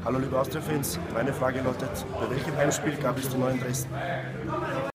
Hallo liebe Austria-Fans, meine Frage lautet, bei welchem Heimspiel gab es die neuen Dressen?